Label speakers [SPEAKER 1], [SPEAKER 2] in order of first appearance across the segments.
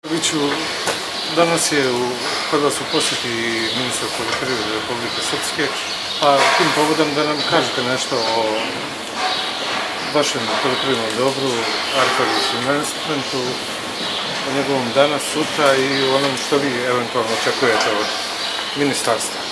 [SPEAKER 1] Danas je kod vas u posjeti ministar poljoprivrede Republike Srpske, a tim povodom da nam kažete nešto o vašem poljoprivrednom dobru, Arfarić Investmentu, o njegovom danas, sutra i o onom što vi eventualno očekujete od ministarstva.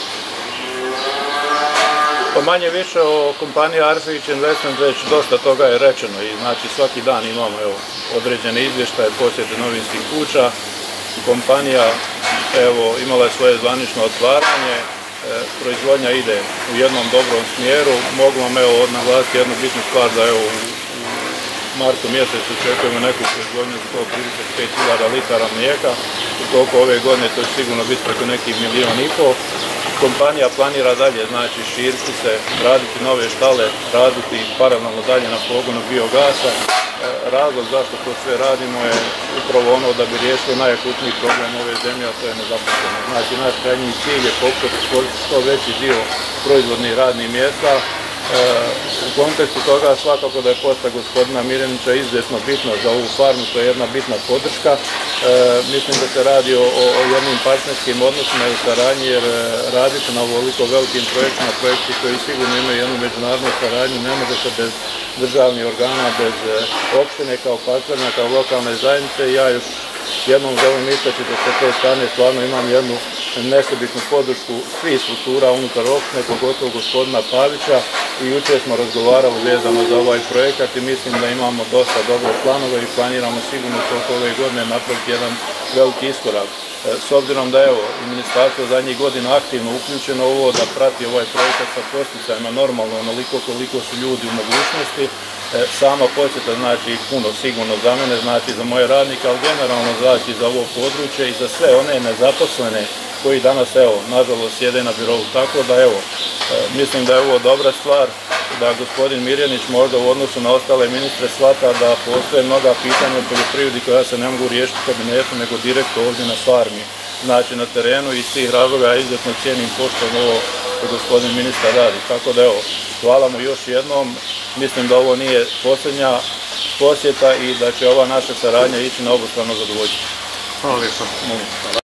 [SPEAKER 2] Pa manje više o kompaniji Arfarić Investment već dosta toga je rečeno i znači svaki dan imamo određene izvještaje, posjete novinskih kuća. Kompanija imala je svoje zvanično otvaranje, proizvodnja ide u jednom dobrom smjeru. Mogu vam naglasiti jednu bitnu stvar da u martu mjesecu očekujemo neku proizvodnju 135.000 litara mlijeka. U toku ove godine to će sigurno biti preko nekih 1,5 milijuna. Kompanija planira dalje, znači širiti se, raditi nove štale, raditi paralelno dalje na pogonu biogasa. Razlog zašto to sve radimo je upravo ono da bi riješili najakutniji problem ove zemlje, a to je nezaposlenost. Znači naš krajnji cilj je pokušati stvoriti što veći dio proizvodnih radnih mjesta. U kontekstu toga svakako da je posjeta gospodina Miljenića izuzetno bitna za ovu farmu, to je jedna bitna podrška. Mislim da se radi o jednim partnerskim odnosima i saradnji, jer raditi na ovoliko velikim projektima, projekti koji sigurno imaju jednu međunarodnu saradnju, ne može se bez državnih organa, bez opštine kao partnera, kao lokalne zajednice. Ja još jednom želim istaći da sa te strane stvarno imam jednu nesebičnu podršku svih struktura unutar opštine, pogotovo gospodina Pavića, i jučer smo razgovarali vezano za ovaj projekat i mislim da imamo dosta dobre planove i planiramo sigurno toliko ove godine napraviti jedan veliki iskorak. S obzirom da i ministarstvo zadnjih godina aktivno uključeno u ovo, da prati ovaj projekat sa podsticajima normalno onoliko koliko su ljudi u mogućnosti. Sama posjeta znači puno sigurno za mene, znači za moje radnike, ali generalno znači za ovo područje i za sve one nezaposlene koji danas nažalost sjede na birovu. Tako da mislim da je ovo dobra stvar, da gospodin Miljenić možda u odnosu na ostale ministre shvata da postoje mnoga pitanja u poljoprivredi koja se ne mogu riješiti u kabinetu, nego direktno ovdje na farmi, znači na terenu, i iz tih razloga ja izuzetno cijenim poštom ovo što gospodin ministar radi. Tako da hvala mu još jednom, mislim da ovo nije posljednja posjeta i da će ova naša saradnja ići na obostrano zadovoljstvo.
[SPEAKER 1] Hvala lijepo.